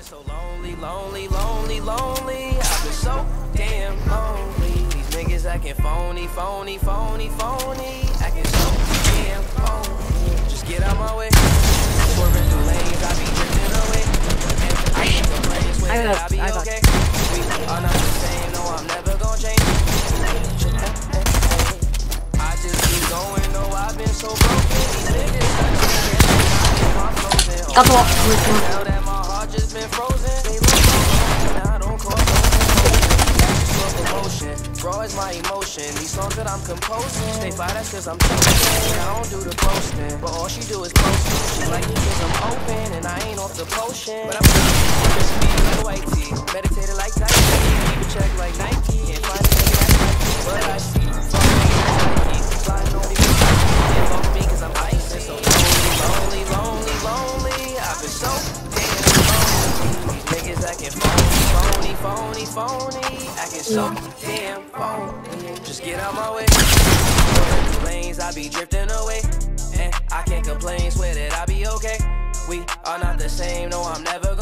been so lonely, lonely, lonely, lonely. I've been so damn lonely. These niggas acting phony, phony, phony, phony. Acting so damn phony. Just get out my way. Swerving through lanes, I be drifting away. And I get the place where I be okay. We are not the same, no, I'm never gonna change. I just keep going, no, I've been so broken. These niggas That's all. now that my heart just been frozen. They look now I don't call promotion. Raw is my emotion. These songs that I'm composing, stay fly, that's cause I'm chosen. I don't do the boasting, but all she do is posting. She like me cause I'm open and I ain't off the potion. But I'm just me like white tee, meditated like Tyson, keep a check like Nike. Can't find a nigga that's like me, but I see. Fuck me, Nike, flying on me, can't fuck me cause I'm icy. So lonely, lonely, lonely. I've been so damn lonely. These niggas acting phony, phony, phony, phony. Acting so damn phony. Just get out my way. Lanes, I be drifting away. And I can't complain, swear that I be okay. We are not the same, no, I'm never